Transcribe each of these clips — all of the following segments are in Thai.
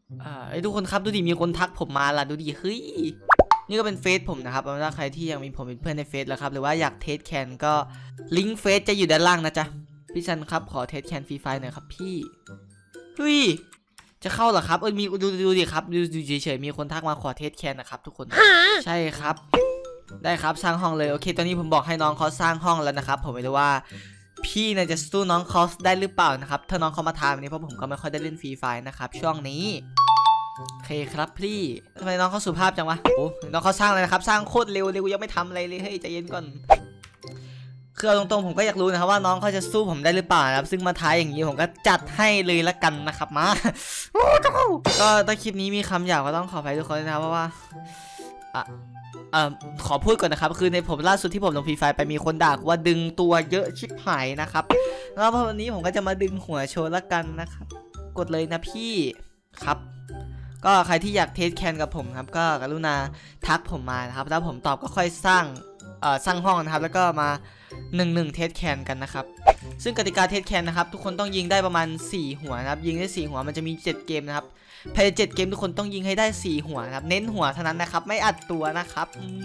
ทุกคนครับดูดิมีคนทักผมมาล่ะดูดิเฮ้ยนี่ก็เป็นเฟซผมนะครับถ้าใครที่ยังมีผมเป็นเพื่อนในเฟซแล้วครับหรือว่าอยากเทสแคนก็ลิงก์เฟซจะอยู่ด้านล่างนะจ๊ะพี่ชันครับขอเทสแคนฟรีไฟหน่อยครับพี่เฮ้ยจะเข้าเหรอครับมีดูดิครับดูเฉยๆมีคนทักมาขอเทสแคนนะครับทุกคนใช่ครับได้ครับสร้างห้องเลยโอเคตอนนี้ผมบอกให้น้องเขาสร้างห้องแล้วนะครับผมไม่รู้ว่าพี่เนี่ยจะสู้น้องเขาได้หรือเปล่านะครับถ้าน้องเขามาทำนี้เพราะผมก็ไม่ค่อยได้เล่นฟรีไฟนะครับช่วงนี้โอเคครับพี่ทำไมน้องเขาสุภาพจังวะโอ้น้องเขาสร้างเลยนะครับสร้างโคตรเร็วเลยกูยังไม่ทำอะไรเลยเฮ้ยใจเย็นก่อนคือเอาตรงๆผมก็อยากรู้นะครับว่าน้องเขาจะสู้ผมได้หรือเปล่านะครับซึ่งมาท้ายอย่างนี้ผมก็จัดให้เลยละกันนะครับมาก็ถ้าคลิปนี้มีคำหยาบก็ต้องขออภัยทุกคนนะครับเพราะว่าขอพูดก่อนนะครับคือในผมล่าสุดที่ผมลงฟรีไฟไปมีคนด่าว่าดึงตัวเยอะชิบหายนะครับแล้ววันนี้ผมก็จะมาดึงหัวโชว์ละกันนะครับกดเลยนะพี่ครับก็ใครที่อยากเทสแคนกับผมครับก็กรุณาทักผมมานะครับถ้าผมตอบก็ค่อยสร้างห้องนะครับแล้วก็มา1-1เทสแคนกันนะครับซึ่งกติกาเทสแคนนะครับทุกคนต้องยิงได้ประมาณ4หัวนะครับยิงได้4หัวมันจะมี7เกมนะครับภายใน7เกมทุกคนต้องยิงให้ได้4หัวนะครับเน้นหัวเท่านั้นนะครับไม่อัดตัวนะครับ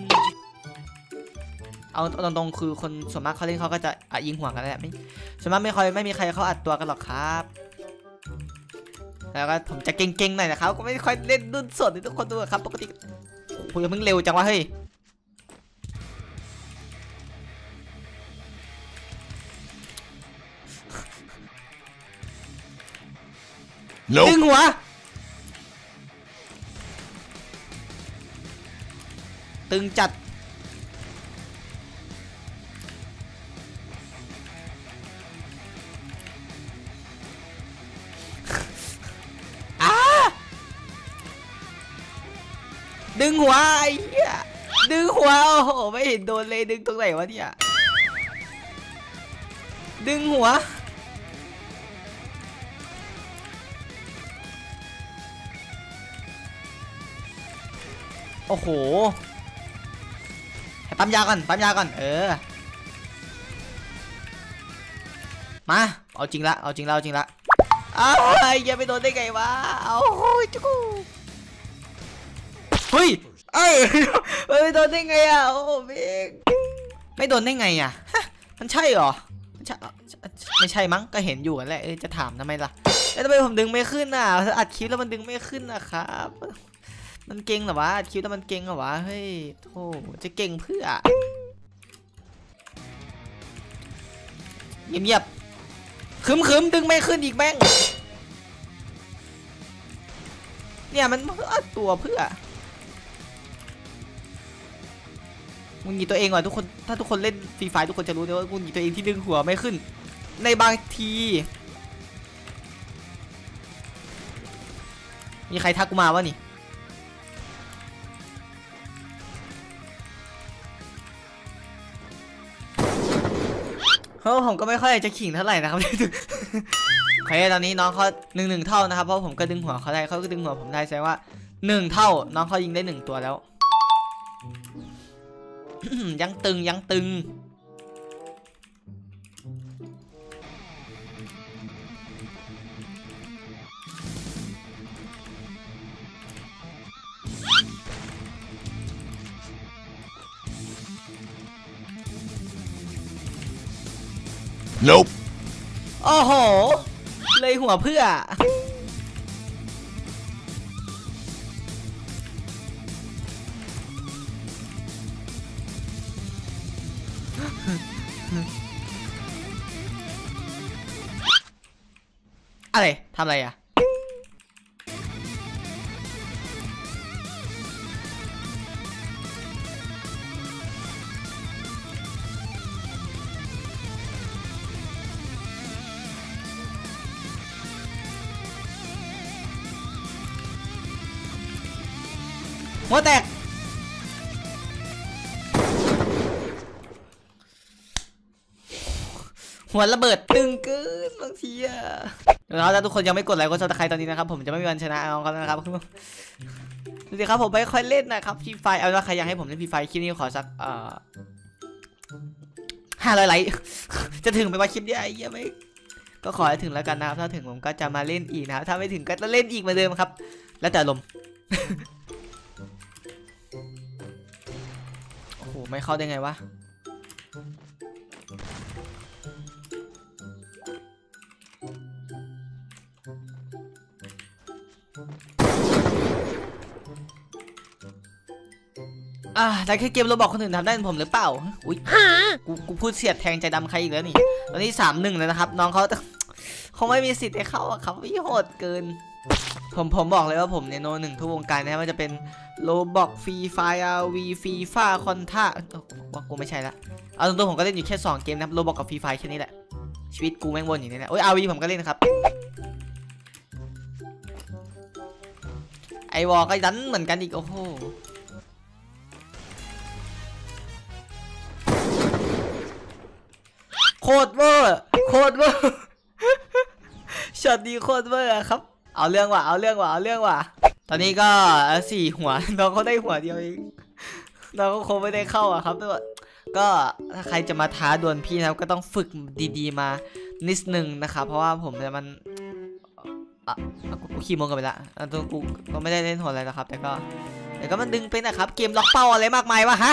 เอาตรงๆคือคนส่วนมากเขาเล่นเขาก็จะยิงหัวกันแหละส่วนมากไม่มีใครเขาอัดตัวกันหรอกครับแล้วก็ผมจะเก่งๆหน่อยนะครับก็ไม่ค่อยเล่นดุนสดทุกคนดูครับปกติผมยังมึงเร็วจังวะเฮ้ยดึงหัวตึงจัดดึงหัวไอ้เหี้ยดึงหัวโอ้โหไม่เห็นโดนเลยดึงตรงไหนวะเนี่ยดึงหัวโอ้โหปั๊มยาก่อนมาเอาจริงละอ้าวอย่าไปโดนได้ไงวะเอาจุ๊กเฮ้ยไม่โดนได้ไงอ่ะโอ้เมกไม่โดนได้ไงอ่ะมันใช่หรอไม่ใช่มั้งก็เห็นอยู่แหละจะถามทำไมล่ะแล้วทำไมผมดึงไม่ขึ้นอ่ะอัดคลิปแล้วมันดึงไม่ขึ้นนะครับมันเก่งเหรอวะอัดคลิปแล้วมันเก่งเหรอวะเฮ้ยโธ่จะเก่งเพื่อเงียบคึมดึงไม่ขึ้นอีกแม่งเนี่ยมันอัดตัวเพื่อมึงหนีตัวเองก่อนทุกคนถ้าทุกคนเล่นฟรีไฟทุกคนจะรู้เลยว่ามึงหนีตัวเองที่ดึงหัวไม่ขึ้นในบางทีมีใครทักกูมาวะนี่ผมก็ไม่ค่อยจะขิงเท่าไหร่นะครับโอเคตอนนี้น้องเขา1-1เท่านะครับเพราะผมก็ดึงหัวเขาได้เขาก็ดึงหัวผมได้แสดงว่า1เท่าน้องเขายิงได้1ตัวแล้วยังตึง Nope โอ้โหเลยหัวเพื่ออะไรทำอะไรอ่ะหัวแตกหัวระเบิดตึงเกินบางทีอะแล้วถ้าทุกคนยังไม่กดไลค์กดซับสไครต์ตอนนี้นะครับผมจะไม่มีวันชนะเอาเขาแล้วนะครับดูสิครับผมไม่ค่อยเล่นนะครับฟรีไฟเอาว่าใครอยากให้ผมเล่นฟรีไฟคลิปนี้ขอสัก500 ไลค์จะถึงไปว่าคลิปนี้ไอ้เหี้ยไม่ก็ขอให้ถึงแล้วกันนะครับถ้าถึงผมก็จะมาเล่นอีกนะครับถ้าไม่ถึงก็จะเล่นอีกเหมือนเดิมครับแล้วแต่ลมณ์ โอ้โหไม่เข้าได้ไงวะแต่แค่เกมโรบอกคนอื่นทำได้เหมือนผมหรือเปล่าอุ้ยกูพูดเสียดแทงใจดำใครอีกแล้วนี่ตอนนี้3-1แล้วนะครับน้องเขาไม่มีสิทธิ์ให้เข้าอะครับพี่โหดเกินผมบอกเลยว่าผมเนี่ยโนหนึ่งทุกวงการนะว่าจะเป็นโรบอกฟรีไฟวีฟีฟ่าคอนท่าว่ากูไม่ใช่ละเอาตรงๆผมก็เล่นอยู่แค่2เกมนะครับโรบอกกับฟรีไฟแค่นี้แหละชีวิตกูแม่งวนอย่างนี้แหละโอ้ยอาวีผมก็เล่นนะครับไอวอลก็ดันเหมือนกันอีกโอ้โหโคตรเวอร์ช็อตดีโคตรเวอร์ครับเอาเรื่องว่ะตอนนี้ก็4 หัวน้องเขาได้หัวเดียวเองน้องก็คงไม่ได้เข้าอะครับทุกคนก็ถ้าใครจะมาท้าดวลพี่นะครับก็ต้องฝึกดีๆมานิดนึงนะครับเพราะว่าผมเนี่ยมันกูขี้โมงกันไปละตัวกูก็ไม่ได้เล่นหัวอะไรนะครับแต่ก็มันดึงเป็นนะครับเกมล็อกเป้าอะไรมากมายวะฮะ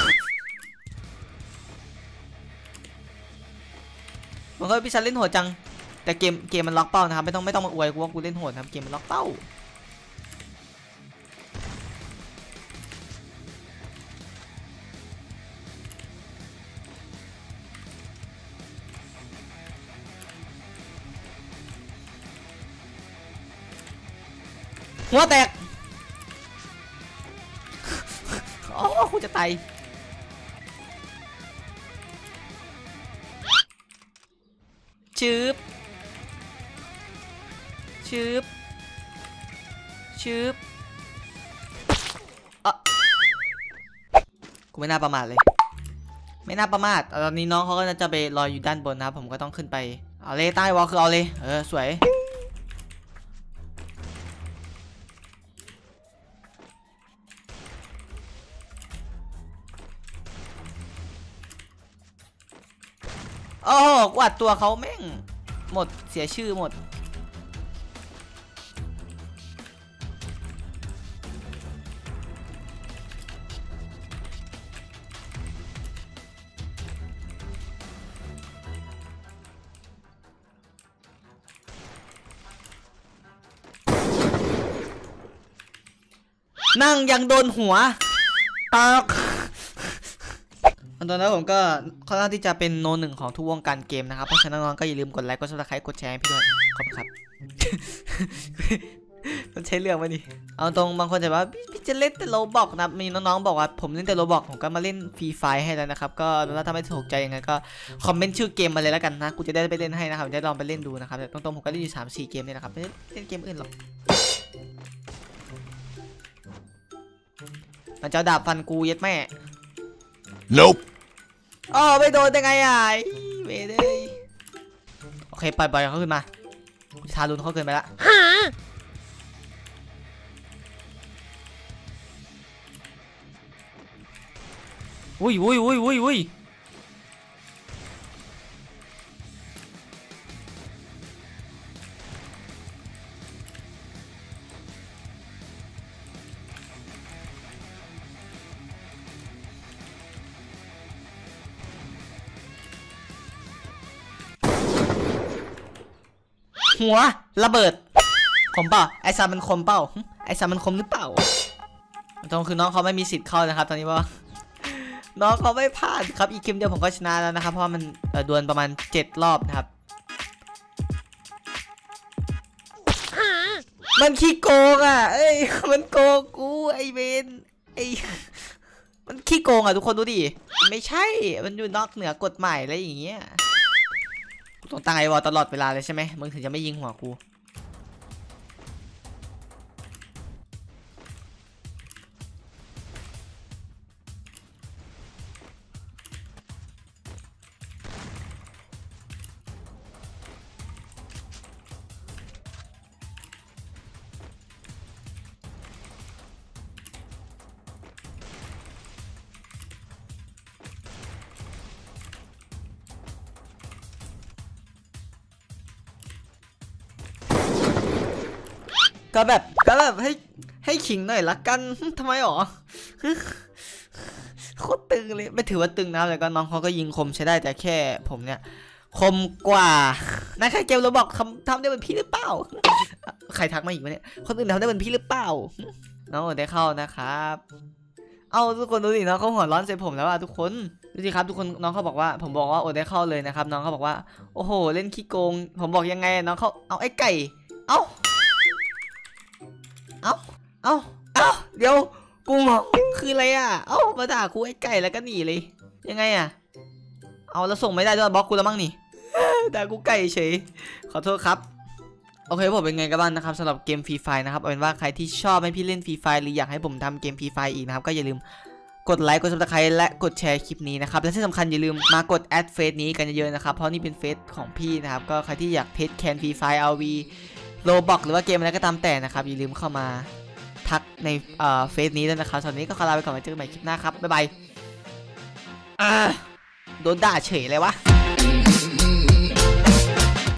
มันก็พี่ชันเล่นโหดจังแต่เกมมันล็อกเป้านะครับไม่ต้องมาอวยกูว่ากูเล่นโหดครับเกมมันล็อกเป้าหัวแตกอ๋อกูจะตายชืบกูไม่น่าประมาทเลยไม่น่าประมาทตอนนี้น้องเขาก็จะไปรออยู่ด้านบนนะครับผมก็ต้องขึ้นไปเอาเลยใต้วอลคือเอาเลยสวยโอ้กวาดตัวเขาแม่งหมดเสียชื่อหมดนั่งยังโดนหัวตากตอนนั้นผมก็ค่อนข้างที่จะเป็นโนหนึ่งของทุกวงการเกมนะครับเพราะฉะนั้นน้องก็อย่าลืมกดไลค์กดซับสไครต์กดแชร์ให้พี่ด้วยขอบคุณครับ มันใช้เรื่องไหมนี่เอาตรงบางคนจะว่าพี่จะเล่นแต่โรบอกนะมีน้องๆบอกว่าผมเล่นแต่โรบอกผมก็มาเล่นฟรีไฟให้แล้วนะครับก็ถ้าไม่ถูกใจยังไงก็คอมเมนต์ชื่อเกมมาเลยแล้วกันนะกูจะได้ไปเล่นให้นะครับจะลองไปเล่นดูนะครับแต่ตรงๆผมก็เล่นอยู่3-4 เกมนี่นะครับไม่เล่นเกมอื่นหรอกมันจะดาบฟันกูยัดแม่ Nope อ๋อไม่โดนได้ไงเวเดยโอเคปล่อยเขาขึ้นมาทารุณเขาเกินไปละอุ้ยหัวระเบิดคมเปล่าไอซามันคมเปล่าไอซามันคมหรือเปล่าตรงคือน้องเขาไม่มีสิทธิ์เข้านะครับตอนนี้ว่าน้องเขาไม่พลาดครับอีกเกมเดียวผมก็ชนะแล้วนะครับเพราะมันดวลประมาณ7 รอบนะครับมันขี้โกงมันโกงกูไอเวนมันขี้โกงทุกคนดูดิไม่ใช่มันอยู่นอกเหนือกฎหมายอะไรอย่างเงี้ยต้องตั้งไอวอลตลอดเวลาเลยใช่ไหมมึงถึงจะไม่ยิงหัวกูก็แบบให้ขิงหน่อยละกันทำไมหรอโคตรตึงเลยไม่ถือว่าตึงนะครับแต่ก็น้องเขาก็ยิงคมใช้ได้แต่แค่ผมเนี่ยคมกว่านะใครเกมเราบอกทำได้เป็นพี่หรือเปล่าใครทักมาอีกวะเนี่ยคนอื่นทำได้เป็นพี่หรือเปล่าน้องได้เข้านะครับเอาทุกคนดูสิน้องเขาหัวร้อนใส่ผมแล้วอะทุกคนดูสิครับทุกคนน้องเขาบอกว่าผมบอกว่าโอได้เข้าเลยนะครับน้องเขาบอกว่าโอ้โหเล่นขี้โกงผมบอกยังไงน้องเขาเอาไอ้ไก่เอาเดี๋ยวกูงงคืออะไรอ่ะมาด่ากูไอ้ไก่แล้วก็หนีเลยยังไงอ่ะเอาแล้วส่งไม่ได้ด้วยบล็อกกูแล้วมั้งนี่ด่ากูไก่เฉยขอโทษครับโอเคผมเป็นไงกันบ้างนะครับสำหรับเกมฟรีไฟนะครับเอาเป็นว่าใครที่ชอบให้พี่เล่นฟรีไฟหรืออยากให้ผมทำเกมฟรีไฟอีกนะครับก็อย่าลืมกดไลค์กดซับสไครต์และกดแชร์คลิปนี้นะครับและที่สำคัญอย่าลืมมากดแอดเฟซนี้กันเยอะๆนะครับเพราะนี่เป็นเฟซของพี่นะครับก็ใครที่อยากเทสแคนฟรีไฟRVโรบอกหรือว่าเกมอะไรก็ตามแต่นะครับอย่าลืมเข้ามาทักในเฟซนี้ด้วยนะครับตอนนี้ก็ขอลาไปก่อนไว้เจอกันใหม่คลิปหน้าครับบ๊ายบายโดนด่าเฉยเลยวะ